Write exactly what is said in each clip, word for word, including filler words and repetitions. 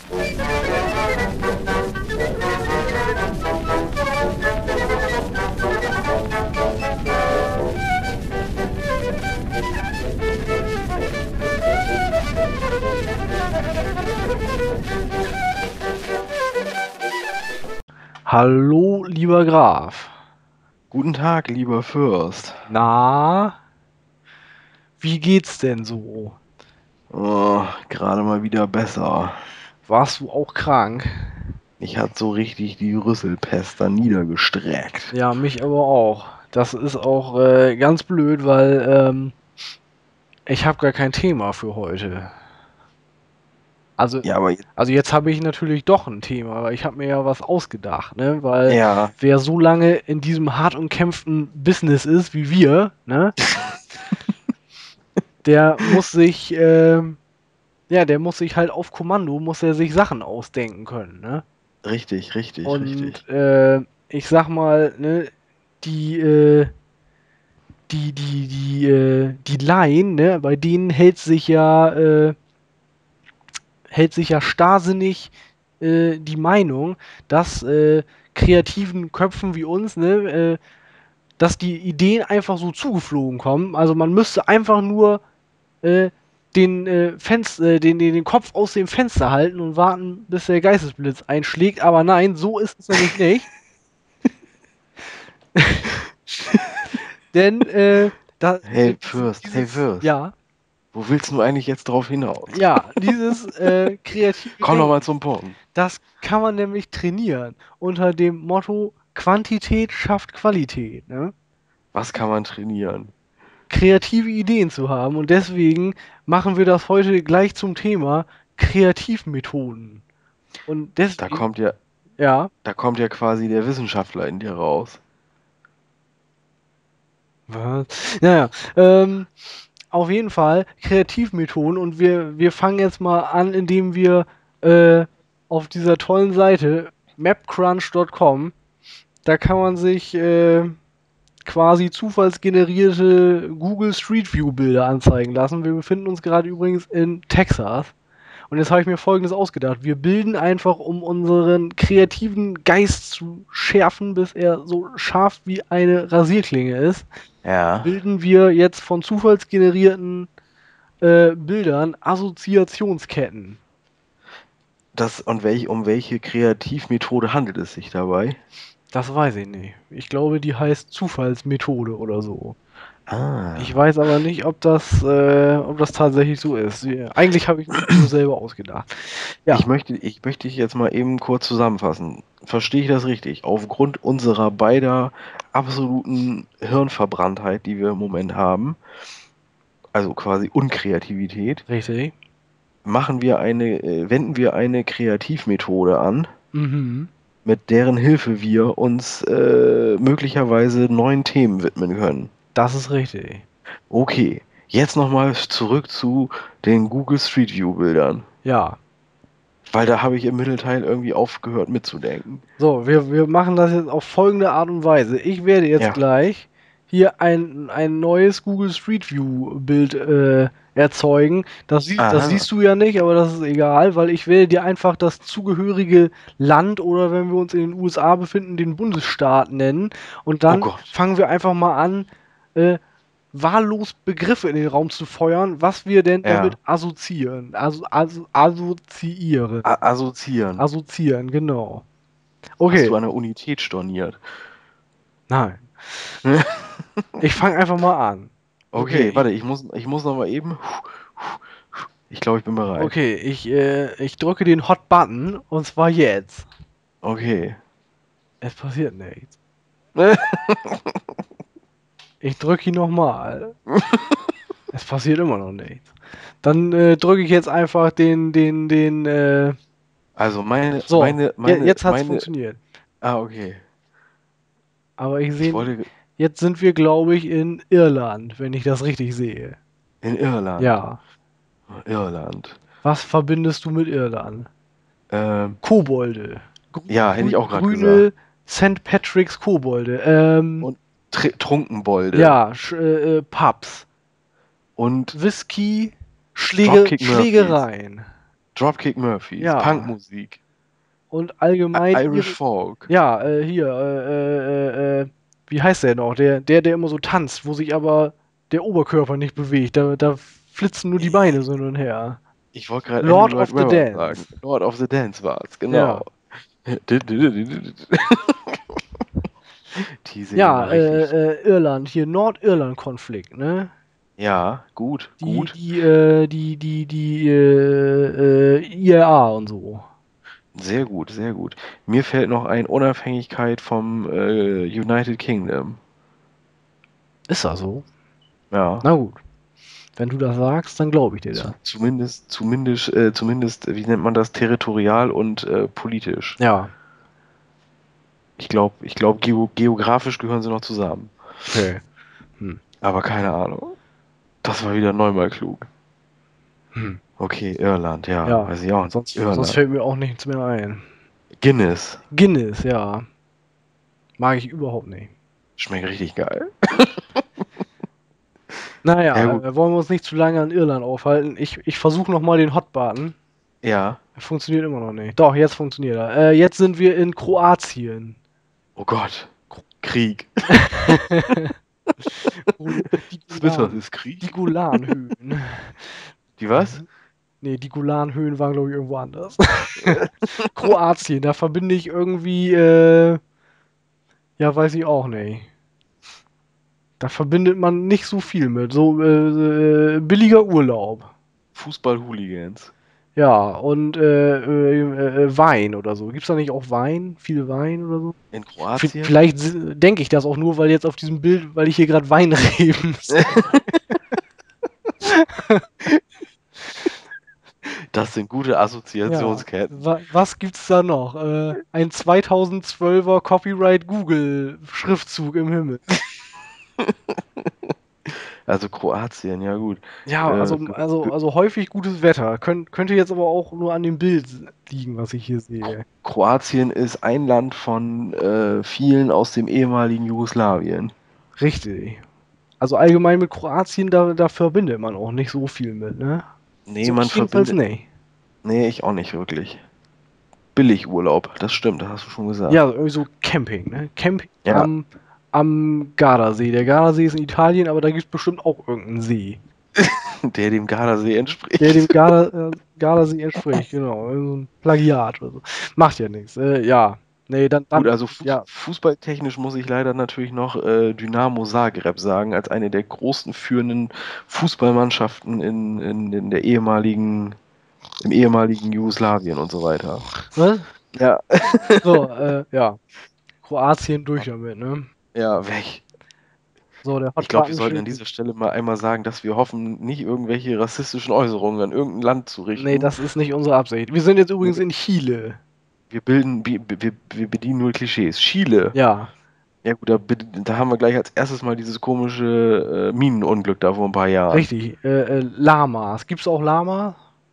Hallo, lieber Graf. Guten Tag, lieber Fürst. Na, wie geht's denn so? Oh, gerade mal wieder besser. Warst du auch krank? Ich hat so richtig die Rüsselpest da niedergestreckt. Ja, mich aber auch. Das ist auch äh, ganz blöd, weil ähm, ich habe gar kein Thema für heute. Also, Ja, aber jetzt, also jetzt habe ich natürlich doch ein Thema, aber ich habe mir ja was ausgedacht, ne? Weil ja, wer so lange in diesem hart umkämpften Business ist wie wir, ne? Der muss sich, ähm, ja, der muss sich halt auf Kommando, muss er sich Sachen ausdenken können, ne? richtig, richtig, richtig. Und äh, ich sag mal, ne, die, äh, die, die, die, äh, die Laien, ne, bei denen hält sich ja, äh, hält sich ja starrsinnig äh, die Meinung, dass äh, kreativen Köpfen wie uns, ne, äh, dass die Ideen einfach so zugeflogen kommen. Also man müsste einfach nur äh, den, äh, Fenster, äh, den, den, den Kopf aus dem Fenster halten und warten, bis der Geistesblitz einschlägt. Aber nein, so ist es nämlich nicht. Denn, äh, da, Hey, dieses, Fürst, hey, dieses, Fürst. ja, Wo willst du eigentlich jetzt drauf hinaus? ja, dieses äh, kreative Komm doch mal Denken, zum Punkt. das kann man nämlich trainieren unter dem Motto Quantität schafft Qualität, ne? Was kann man trainieren? Kreative Ideen zu haben und deswegen machen wir das heute gleich zum Thema Kreativmethoden. Und Da deswegen, kommt ja, ja, da kommt ja quasi der Wissenschaftler in dir raus. was? Naja, ähm, auf jeden Fall Kreativmethoden und wir, wir fangen jetzt mal an, indem wir äh, auf dieser tollen Seite mapcrunch Punkt com, da kann man sich äh, quasi zufallsgenerierte Google Street View Bilder anzeigen lassen. Wir befinden uns gerade übrigens in Texas. Und jetzt habe ich mir Folgendes ausgedacht. Wir bilden einfach, um unseren kreativen Geist zu schärfen, bis er so scharf wie eine Rasierklinge ist, Ja. bilden wir jetzt von zufallsgenerierten äh, Bildern Assoziationsketten. Das, und welch, um welche Kreativmethode handelt es sich dabei? Das weiß ich nicht. Ich glaube, die heißt Zufallsmethode oder so. Ich Ah. weiß aber nicht, ob das, äh, ob das tatsächlich so ist. Ja, eigentlich habe ich mir das nur selber ausgedacht. Ich Ja, möchte, ich möchte dich jetzt mal eben kurz zusammenfassen. Verstehe ich das richtig? Aufgrund unserer beider absoluten Hirnverbranntheit, die wir im Moment haben, also quasi Unkreativität, richtig. machen wir eine, äh, wenden wir eine Kreativmethode an, Mhm. mit deren Hilfe wir uns äh, möglicherweise neuen Themen widmen können. Das ist richtig. Okay, jetzt nochmal zurück zu den Google Street View Bildern, Ja. weil da habe ich im Mittelteil irgendwie aufgehört mitzudenken. So, wir, wir machen das jetzt auf folgende Art und Weise. Ich werde jetzt Ja. gleich hier ein, ein neues Google Street View Bild äh, erzeugen. Das, sie, das Aha. siehst du ja nicht, aber das ist egal, weil ich werde dir einfach das zugehörige Land oder wenn wir uns in den U S A befinden, den Bundesstaat nennen. Und Oh dann Gott. fangen wir einfach mal an, äh, wahllos Begriffe in den Raum zu feuern, was wir denn damit Ja. assoziieren. Also, also assoziieren. A assoziieren. Assoziieren, genau. Hast Okay, du an der Unität storniert? nein. Ich fange einfach mal an. Okay, Okay, warte, ich, ich muss, ich muss noch mal eben. Ich glaube, ich bin bereit. okay, ich, äh, ich drücke den Hot Button und zwar jetzt. Okay. Es passiert nichts. Ich drücke ihn nochmal. Es passiert immer noch nichts. Dann äh, drücke ich jetzt einfach den, den, den, äh, Also meine, so, meine, je, meine, jetzt hat's meine. funktioniert. Ah, okay. Aber ich Ich sehe, wollte jetzt sind wir, glaube ich, in Irland, wenn ich das richtig sehe. in Irland. Ja. Irland. Was verbindest du mit Irland? Ähm, Kobolde. Grü ja, hätte grü ich auch gerade gesagt. grüne Sankt Patrick's Kobolde. Ähm, Und Tr Trunkenbolde. ja, Sch äh, äh, Pubs. Und Whisky, Schläge Dropkick Murphys. Schlägereien. Dropkick Murphys, Ja. Punkmusik, Und allgemein Irish ihre, Folk. ja, äh, hier, äh, äh, äh, wie heißt der noch? Der, der, der immer so tanzt, wo sich aber der Oberkörper nicht bewegt. Da, da flitzen nur die Beine so hin und her. Ich wollte gerade Andrew Lord Lloyd of the Webber Dance. sagen. Lord of the Dance war's, Ja. genau. Die singen Ja, immer richtig. äh, äh, Irland, hier Nordirland-Konflikt, ne? Ja, gut, Die, gut. die, äh, die, die, die, äh, äh, I R A und so. Sehr gut, sehr gut. Mir fällt noch ein Unabhängigkeit vom äh, United Kingdom. Ist das so? Ja. Na gut. Wenn du das sagst, dann glaube ich dir Zu, das. zumindest, zumindest, äh, zumindest, wie nennt man das, territorial und äh, politisch. Ja, Ich glaube, ich glaube, geo geografisch gehören sie noch zusammen. okay. Hm. Aber keine Ahnung. Das war wieder neunmal klug. Hm. Okay, Irland, ja, Ja, weiß ich auch nicht. sonst, sonst Irland. fällt mir auch nichts mehr ein. Guinness. Guinness, ja. Mag ich überhaupt nicht. Schmeckt richtig geil. Ja, Naja, gut. äh, wollen wir uns nicht zu lange an Irland aufhalten. Ich, ich versuche nochmal den Hotbutton. Ja. Er funktioniert immer noch nicht. Doch, jetzt funktioniert er. Äh, jetzt sind wir in Kroatien. Oh Gott. Krieg. Die Smithers Golan, ist Krieg. die Golanhöhen. Die was? Nee, die Golanhöhen waren, glaube ich, irgendwo anders. Kroatien, da verbinde ich irgendwie, äh, ja, weiß ich auch nicht. Da verbindet man nicht so viel mit. So äh, äh, billiger Urlaub. Fußball-Hooligans. Ja, und äh, äh, äh, Wein oder so. Gibt's da nicht auch Wein? Viel Wein oder so? In V Kroatien? vielleicht denke ich das auch nur, weil jetzt auf diesem Bild, weil ich hier gerade Weinreben sehe. Das sind gute Ja, Assoziationsketten. wa was gibt's da noch? Äh, ein zweitausendzwölfer Copyright Google Schriftzug im Himmel. Also Kroatien, ja gut. Ja, Äh, also, also, also häufig gutes Wetter. Könnt, könnte jetzt aber auch nur an dem Bild liegen, was ich hier sehe. Kroatien ist ein Land von äh, vielen aus dem ehemaligen Jugoslawien. Richtig. Also allgemein mit Kroatien, da, da verbindet man auch nicht so viel mit, ne? Nee, So, man ich jedenfalls verbindet. nicht. Nee, ich auch nicht wirklich. Billigurlaub, das stimmt, das hast du schon gesagt. Ja, irgendwie so Camping, ne? Camping Ja, am, am Gardasee. Der Gardasee ist in Italien, aber da gibt es bestimmt auch irgendeinen See. der dem Gardasee entspricht. Der dem Garda, äh, Gardasee entspricht, genau. So ein Plagiat oder so. Macht ja nichts. Äh, ja. Nee, dann, Gut, dann, also Fuß, ja, fußballtechnisch muss ich leider natürlich noch äh, Dynamo Zagreb sagen, als eine der großen führenden Fußballmannschaften in, in, in der ehemaligen, im ehemaligen Jugoslawien und so weiter. was? Ja, So, äh, ja. Kroatien durch damit, ne? ja, weg. So, der Ich glaube, wir Hotbutton sollten an steht. dieser Stelle mal einmal sagen, dass wir hoffen, nicht irgendwelche rassistischen Äußerungen an irgendein Land zu Nee, richten. das ist nicht unsere Absicht. Wir sind jetzt übrigens in Chile. Wir bilden, wir, wir, wir bedienen nur Klischees. Chile. Ja, Ja gut, da, da haben wir gleich als erstes mal dieses komische äh, Minenunglück da vor ein paar Jahren. richtig. Äh, äh, Lamas. Gibt's auch Lamas?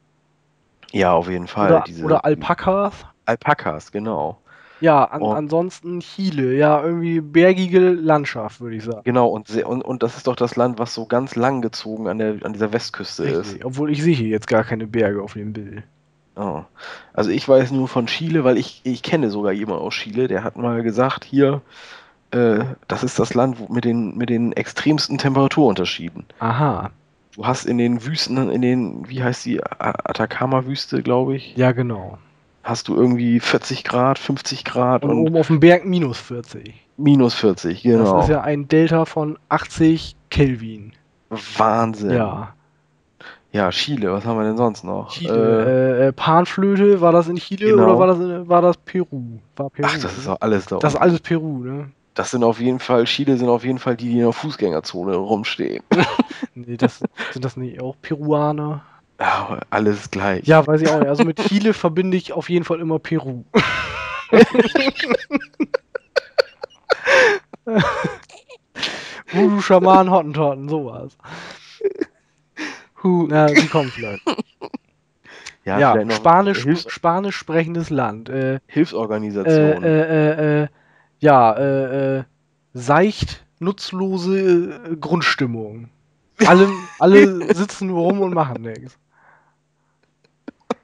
Ja, auf jeden Fall. Oder, Diese oder Alpakas? Alpakas, genau. Ja, an, Und, ansonsten Chile. Ja, irgendwie bergige Landschaft, würde ich sagen. genau, und, sehr, und, und das ist doch das Land, was so ganz lang gezogen an, der, an dieser Westküste ist. Richtig. Obwohl ich sehe hier jetzt gar keine Berge auf dem Bild. Oh. Also ich weiß nur von Chile, weil ich, ich kenne sogar jemanden aus Chile, der hat mal gesagt, hier, äh, das ist das Land wo- mit den, mit den extremsten Temperaturunterschieden. Aha. Du hast in den Wüsten, in den, wie heißt die, A- Atacama-Wüste, glaube ich, Ja, genau. hast du irgendwie vierzig Grad, fünfzig Grad Und und oben auf dem Berg minus vierzig. minus vierzig, Das ist genau. ja ein Delta von achtzig Kelvin. Wahnsinn. Ja. Ja, Chile, was haben wir denn sonst noch? Äh, Chile. Äh, äh, Panflöte, war das in Chile genau. oder war das, in, war das Peru? War Peru. ach, das ist ne? auch alles da Das ist unten. alles Peru, ne? Das sind auf jeden Fall, Chile sind auf jeden Fall die, die in der Fußgängerzone rumstehen. Nee, das sind das nicht auch Peruaner? Ja, alles gleich. Ja, weiß ich auch nicht. Also mit Chile verbinde ich auf jeden Fall immer Peru. Voodoo, Schaman, Hottentotten, sowas. Huh. Na, die kommen vielleicht. Ja, Ja, vielleicht noch Spanisch, Hilfs Spanisch sprechendes Land. Äh, äh, Hilfsorganisationen. äh, äh, äh, ja, äh, äh, seicht nutzlose äh, Grundstimmung. Alle, alle sitzen nur rum und machen nichts.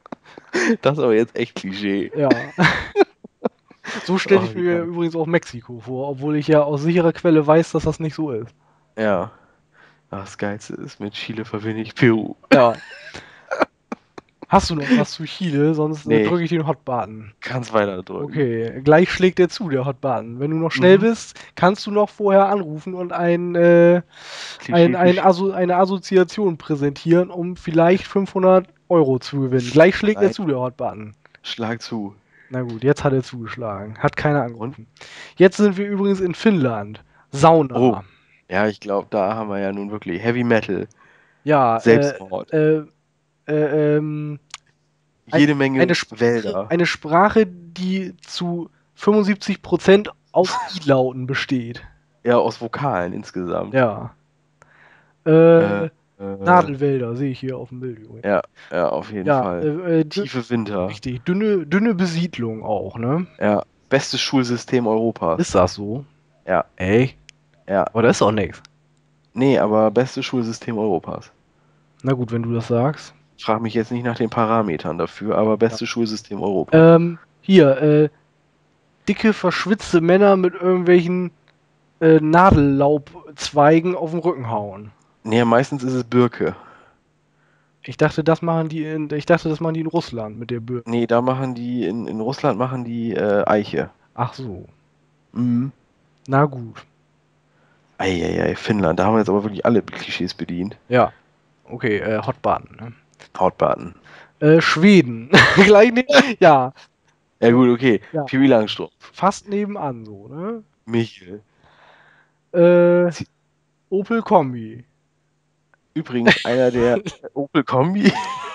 Das ist aber jetzt echt Klischee. Ja. So stelle Oh, ich wie mir geil. übrigens auch Mexiko vor, obwohl ich ja aus sicherer Quelle weiß, dass das nicht so ist. Ja. Das Geilste ist, mit Chile verbinde ich Peru. Ja. Hast du noch was zu Chile? Sonst äh, Nee, drücke ich den Hotbutton. kannst weiter drücken. Okay, gleich schlägt der zu, der Hotbutton. Wenn du noch schnell Mhm. bist, kannst du noch vorher anrufen und ein, äh, ein, Klischee für ein Chile. Asso eine Assoziation präsentieren, um vielleicht fünfhundert Euro zu gewinnen. Gleich schlägt er Nein, zu, der Hotbutton. schlag zu. Na gut, jetzt hat er zugeschlagen. Hat keiner Und? angerufen. Jetzt sind wir übrigens in Finnland. Oh. Sauna. Ja, ich glaube, da haben wir ja nun wirklich Heavy Metal, Ja, äh, Selbstmord, äh, äh, ähm, ein, jede eine Menge Sprache, Wälder. eine Sprache, die zu fünfundsiebzig Prozent aus I-Lauten besteht. Ja, aus Vokalen insgesamt. Ja. Äh, Äh, äh, Nadelwälder sehe ich hier auf dem Bild übrigens. ja, ja, auf jeden Ja, Fall. äh, äh, dü- Tiefe Winter. richtig. Dünne, dünne Besiedlung auch, ne? Ja, bestes Schulsystem Europas. Ist das so? Ja, Ey, ja. aber das ist doch nichts. Nee, aber bestes Schulsystem Europas. Na gut, wenn du das sagst. Frag mich jetzt nicht nach den Parametern dafür, aber Ja. bestes Schulsystem Europas. Ähm, hier, äh, dicke, verschwitzte Männer mit irgendwelchen äh, Nadellaubzweigen auf den Rücken hauen. Nee, meistens ist es Birke. Ich dachte, das machen die in, ich dachte, das machen die in Russland mit der Birne. Nee, da machen die, in, in Russland machen die äh, Eiche. Ach so. Mhm. Na gut. Eieiei, Finnland, da haben wir jetzt aber wirklich alle Klischees bedient. Ja. Okay, äh, Hotbutton, ne? Hautbaden. Äh, Schweden. Gleich ne ja. Ja gut, okay. Ja. Pippi Langstrumpf. Fast nebenan so, ne? Michel. Äh, Sie- Opel Kombi. Übrigens einer der Opel Kombi.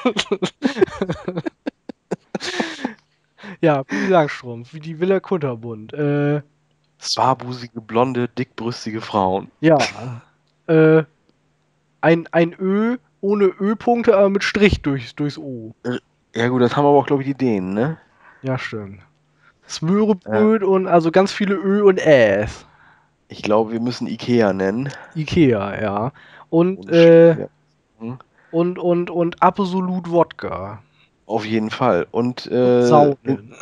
Ja, Pippi Langstrumpf, wie die Villa Kunterbund. Äh, Barbusige, blonde, dickbrüstige Frauen. ja. Äh, ein, ein Ö ohne Ö-Punkte, aber mit Strich durchs, durchs O. Ja gut, das haben aber auch, glaube ich, die Dänen, ne? Ja, stimmt. Äh, Smörebröt und also ganz viele Ö und Äs. ich glaube, wir müssen Ikea nennen. Ikea, ja. Und, Ohne Sch äh, ja. Hm. und, und, und Absolut Wodka. Auf jeden Fall. Und, Und äh, in, Saunen.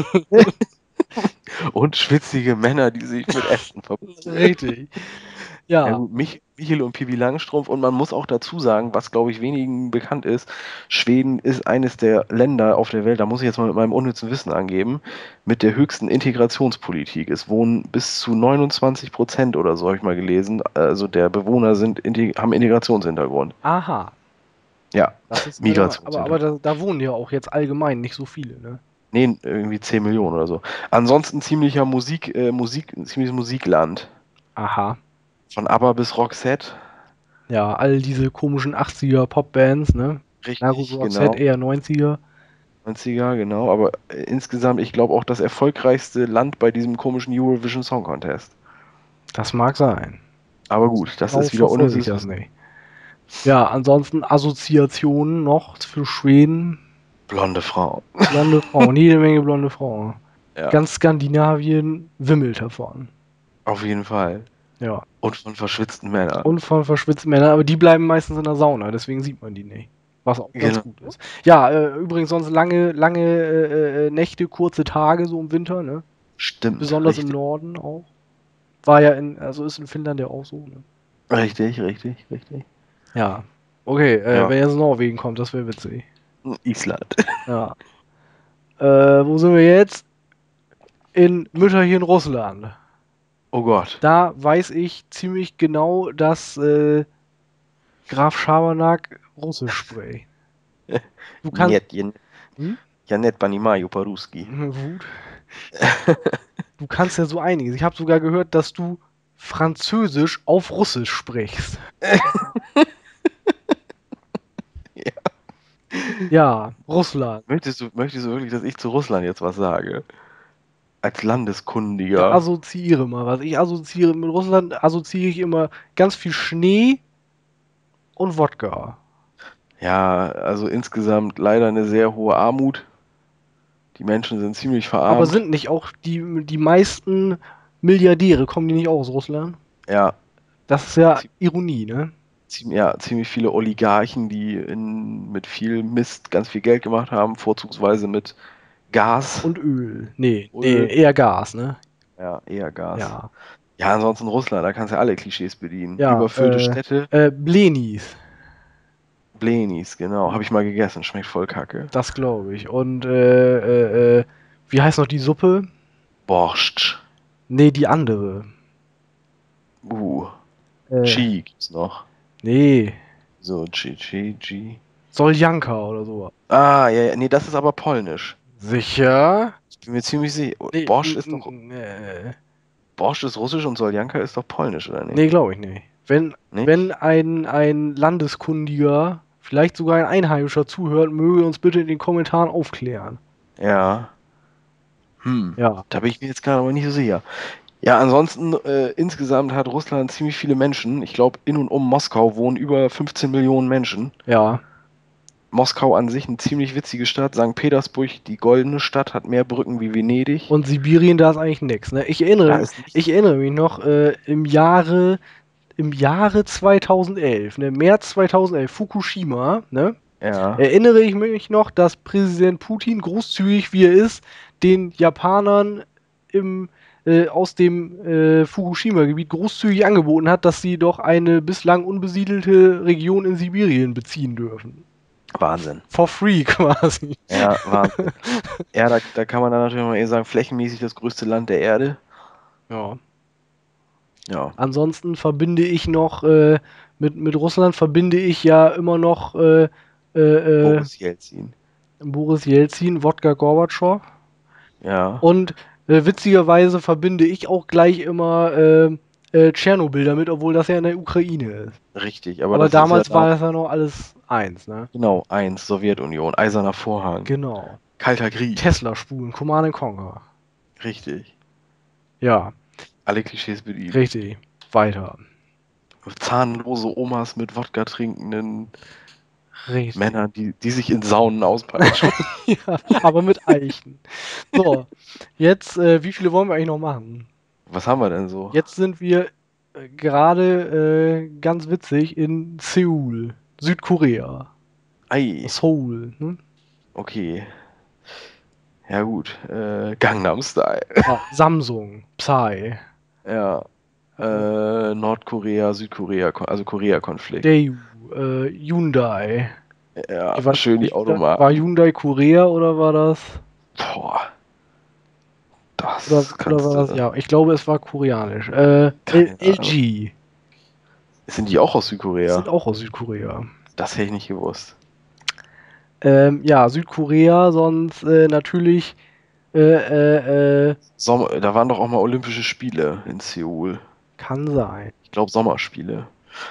und schwitzige Männer, die sich mit Essen verbinden. Richtig. Ja Ja. gut, Mich, Michel und Pippi Langstrumpf. Und man muss auch dazu sagen, was glaube ich wenigen bekannt ist, Schweden ist eines der Länder auf der Welt, da muss ich jetzt mal mit meinem unnützen Wissen angeben, mit der höchsten Integrationspolitik. Es wohnen bis zu neunundzwanzig Prozent oder so, habe ich mal gelesen, also der Bewohner sind, haben Integrationshintergrund. Aha. Ja, Das ist allgemein. Aber, aber Migrationshintergrund. da, da wohnen ja auch jetzt allgemein nicht so viele, ne? Nee, irgendwie zehn Millionen oder so. Ansonsten ziemlicher Musik, äh, Musik, ziemliches Musikland. Aha. Von ABBA bis Roxette. Ja, all diese komischen achtziger Popbands, ne? Na gut, Richtig, Roxette genau. eher neunziger. neunziger, genau. Aber äh, insgesamt, ich glaube auch das erfolgreichste Land bei diesem komischen Eurovision Song Contest. Das mag sein. Aber gut, das Genau ist wieder verfolge ich unnützes das Wissen. nicht. Ja, ansonsten Assoziationen noch für Schweden. Blonde Frau. Blonde Frauen, jede Menge blonde Frauen. Ja, Ganz Skandinavien wimmelt davon. auf jeden Fall. Ja. Und von verschwitzten Männern. Und von verschwitzten Männern, aber die bleiben meistens in der Sauna, deswegen sieht man die nicht. Was auch ganz Genau. gut ist. Ja, äh, übrigens sonst lange, lange äh, äh, Nächte, kurze Tage so im Winter, ne? Stimmt, Besonders im richtig. Norden auch. War ja in, also ist in Finnland ja auch so, ne? Richtig, richtig, richtig. Ja. Okay, äh, Ja, wenn jetzt Norwegen kommt, das wäre witzig. Island. Ja. Äh, wo sind wir jetzt? In Mütterchen Russland. Oh Gott. Da weiß ich ziemlich genau, dass äh, Graf Schabernack Russisch spricht. Du kannst. Нет, я, Hm? я не понимаю по-русски. Wut. Du kannst ja so einiges. Ich habe sogar gehört, dass du Französisch auf Russisch sprichst. Ja. Ja, Russland. Möchtest du, möchtest du wirklich, dass ich zu Russland jetzt was sage? Als Ja, Landeskundiger. assoziiere mal was. Ich assoziiere mit Russland assoziiere ich immer ganz viel Schnee und Wodka. Ja, also insgesamt leider eine sehr hohe Armut. Die Menschen sind ziemlich Aber verarmt. sind nicht auch die, die meisten Milliardäre, kommen die nicht auch aus Russland? Ja, Das ist ja Ironie, ne? ziem ja, ziemlich viele Oligarchen, die in mit viel Mist ganz viel Geld gemacht haben, vorzugsweise mit Gas, Und Öl. Nee, nee, Öl, eher Gas, ne? ja, eher Gas. Ja. Ja, ansonsten Russland, da kannst du ja alle Klischees bedienen. Ja, Überfüllte äh, Städte, äh, Blenis, Blenis, genau, habe ich mal gegessen, schmeckt voll kacke. das glaube ich. Und, äh, äh, äh, wie heißt noch die Suppe? Borscht, Nee, die andere. uh, Äh, Chi gibt's noch. nee, So, Chi, Chi, Chi. Soljanka oder so. Ah, ja, ja, nee, das ist aber polnisch. Sicher? Ich bin mir ziemlich sicher. Nee, Borscht n- ist doch, n- äh, Borscht ist russisch und Soljanka ist doch polnisch, oder nee, nicht? glaube ich nicht. Wenn, wenn Nicht? ein, ein Landeskundiger, vielleicht sogar ein Einheimischer zuhört, möge uns bitte in den Kommentaren aufklären. Ja. Hm. Ja, Da bin ich mir jetzt gerade aber nicht so sicher. Ja, ansonsten, äh, insgesamt hat Russland ziemlich viele Menschen. Ich glaube, in und um Moskau wohnen über fünfzehn Millionen Menschen. ja. Moskau an sich eine ziemlich witzige Stadt. Sankt Petersburg, die goldene Stadt, hat mehr Brücken wie Venedig. Und Sibirien, da ist eigentlich nichts, ne? Ich Da erinnere, ist nichts. ich erinnere mich noch, äh, im Jahre, im Jahre zweitausendelf, ne? März zweitausendelf, Fukushima, ne? Ja, Erinnere ich mich noch, dass Präsident Putin, großzügig wie er ist, den Japanern im, äh, aus dem äh, Fukushima-Gebiet großzügig angeboten hat, dass sie doch eine bislang unbesiedelte Region in Sibirien beziehen dürfen. Wahnsinn. For free quasi. Ja, Wahnsinn. Ja, da, da kann man dann natürlich mal eher sagen, flächenmäßig das größte Land der Erde. Ja. Ja, Ansonsten verbinde ich noch, äh, mit, mit Russland verbinde ich ja immer noch äh, äh, äh, Boris Jelzin. Boris Jelzin, Wodka Gorbatschow. Ja, Und äh, witzigerweise verbinde ich auch gleich immer äh, äh, Tschernobyl damit, obwohl das ja in der Ukraine ist. richtig. Aber Aber das ist ja damals da, war das ja noch alles eins, ne? genau, eins, Sowjetunion, Eiserner Vorhang, Genau. Kalter Krieg. Tesla-Spulen, Command and Conquer. Richtig. Ja, Alle Klischees bedient. richtig. Weiter. Zahnlose Omas mit Wodka trinkenden Richtig. Männer, die, die sich in Saunen auspeitschen. Ja, aber mit Eichen. So, jetzt, äh, wie viele wollen wir eigentlich noch machen? Was haben wir denn so? Jetzt sind wir äh, gerade äh, ganz witzig in Seoul, Südkorea. Ei, Seoul, ne? okay. Ja gut. Äh, Gangnam Style. Ja, Samsung, Psy, Ja. Äh, Nordkorea, Südkorea, also Korea-Konflikt. Daewoo, äh, Hyundai. Ja, Ich weiß schön die nicht, war Automarken. Hyundai Korea oder war das? Boah, Oder, das oder kannst war das? du. Ja, ich glaube, es war koreanisch. Äh, L Keine Ahnung. LG. Sind die auch aus Die Südkorea? sind auch aus Südkorea. Das hätte ich nicht gewusst. Ähm, ja, Südkorea, sonst äh, natürlich äh, äh, äh, Sommer, da waren doch auch mal Olympische Spiele in Seoul. kann sein. Ich glaube Sommerspiele.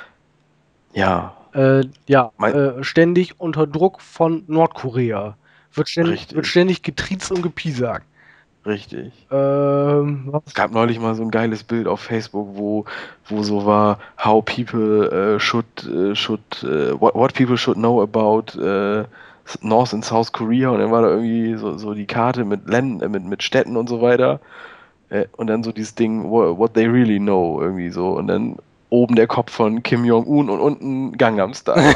Ja, Äh, ja, mein, äh, ständig unter Druck von Nordkorea. Wird ständig, wird richtig, ständig getriezt und gepiesackt. richtig. Ähm, Es was? gab neulich mal so ein geiles Bild auf Facebook, wo, wo so war, how people uh, should, uh, should uh, what, what people should know about uh, North and South Korea, und dann war da irgendwie so, so die Karte mit Ländern, mit, mit Städten und so weiter. Äh, und dann so dieses Ding, what, what they really know, irgendwie so. Und dann oben der Kopf von Kim Jong-un und unten Gangnam Style.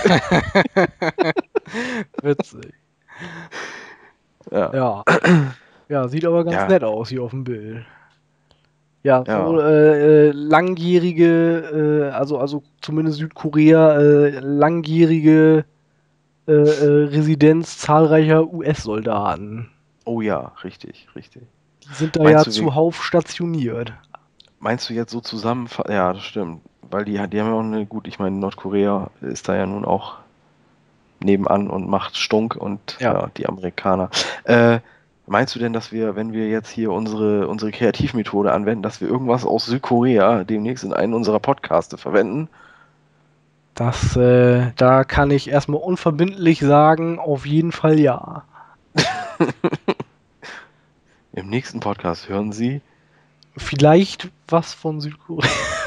Witzig. Ja, Ja. Ja, sieht aber ganz ja, nett aus hier auf dem Bild. Ja, so ja. äh, äh, langjährige, äh, also, also zumindest Südkorea, äh, langjährige äh, äh, Residenz zahlreicher U S-Soldaten. Oh ja, richtig, richtig. Die sind da ja Meinst du, wir, zuhauf stationiert. meinst du jetzt so zusammenfassen? Ja, das stimmt. Weil die, die haben ja auch eine, gut, ich meine, Nordkorea ist da ja nun auch nebenan und macht Stunk, und Ja. ja, die Amerikaner. Äh, meinst du denn, dass wir, wenn wir jetzt hier unsere, unsere Kreativmethode anwenden, dass wir irgendwas aus Südkorea demnächst in einen unserer Podcaste verwenden? Das, äh, da kann ich erstmal unverbindlich sagen, auf jeden Fall ja. Im nächsten Podcast hören Sie. Vielleicht was von Südkorea.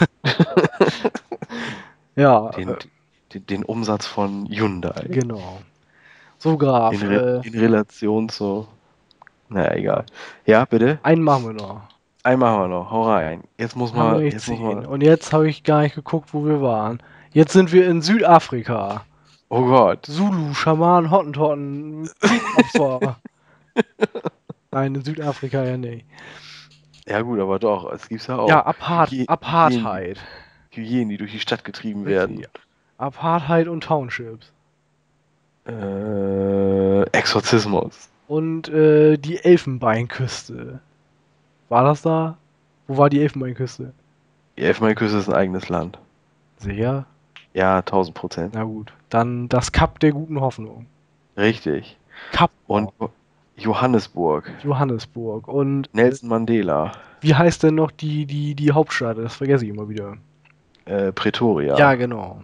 Ja, Den, äh, den, den Umsatz von Hyundai. genau. So, Graf, In, Re äh, in Relation zu. Naja, egal. Ja, bitte. einen machen wir noch. Einen machen wir noch. Hau rein. Jetzt muss Haben wir man. nämlich Jetzt muss zehn. man. Und jetzt habe ich gar nicht geguckt, wo wir waren. Jetzt sind wir in Südafrika. Oh Gott. Zulu, Schaman, Hottentotten, Opfer. Nein, in Südafrika ja nicht. Ja gut, aber doch, es gibt ja auch Ja, Apart Hygiene, Apartheid. Hygienen, die durch die Stadt getrieben Richtig. werden. Apartheid und Townships. Äh, Exorzismus. Und äh, die Elfenbeinküste. War das da? Wo war die Elfenbeinküste? Die Elfenbeinküste ist ein eigenes Land. Sicher? Ja, tausend Prozent. Na gut. Dann das Kap der guten Hoffnung. Richtig. Kap Und Johannesburg. Johannesburg. Und Nelson Mandela. wie heißt denn noch die, die, die Hauptstadt? Das vergesse ich immer wieder. Äh, Pretoria. Ja, genau.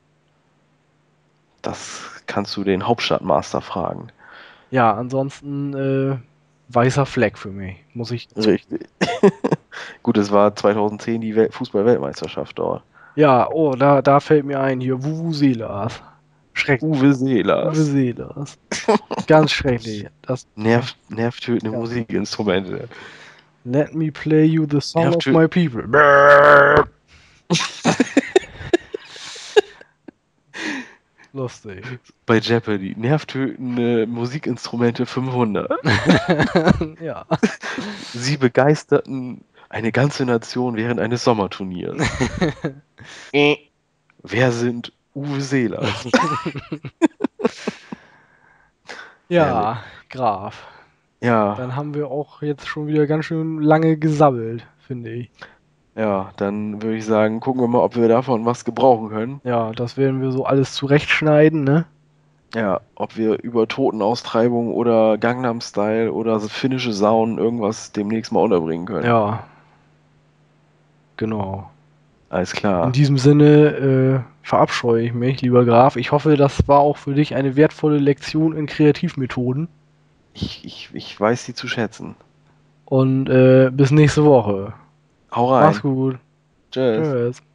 Das kannst du den Hauptstadtmaster fragen. Ja, ansonsten äh, weißer Fleck für mich. Muss ich. Richtig. Gut, es war zweitausendzehn die Wel- Fußball-Weltmeisterschaft dort. Ja, oh, da, da fällt mir ein hier. Vuvuzelas. Schrecklich. Uwe Seelers. Vuvuzelas. Ganz schrecklich. Das Nerv, nervtötende Ja. Musikinstrumente. Let me play you the song of Nervtö- my people. Brrr. Lustig. Bei Jeopardy. Nervtötende Musikinstrumente fünfhundert. Ja. Sie begeisterten eine ganze Nation während eines Sommerturniers. Äh. Wer sind Uwe Seelers? Ja, Graf. Ja, Dann haben wir auch jetzt schon wieder ganz schön lange gesabbelt, finde ich. ja, dann würde ich sagen, gucken wir mal, ob wir davon was gebrauchen können. Ja, das werden wir so alles zurechtschneiden, ne? Ja, ob wir über Totenaustreibung oder Gangnam Style oder so finnische Saunen irgendwas demnächst mal unterbringen können. Ja. Genau. Alles In klar. diesem Sinne äh, verabscheue ich mich, lieber Graf. Ich hoffe, das war auch für dich eine wertvolle Lektion in Kreativmethoden. Ich, ich, ich weiß sie zu schätzen. Und äh, bis nächste Woche. Hau rein. Mach's gut. Tschüss. Tschüss.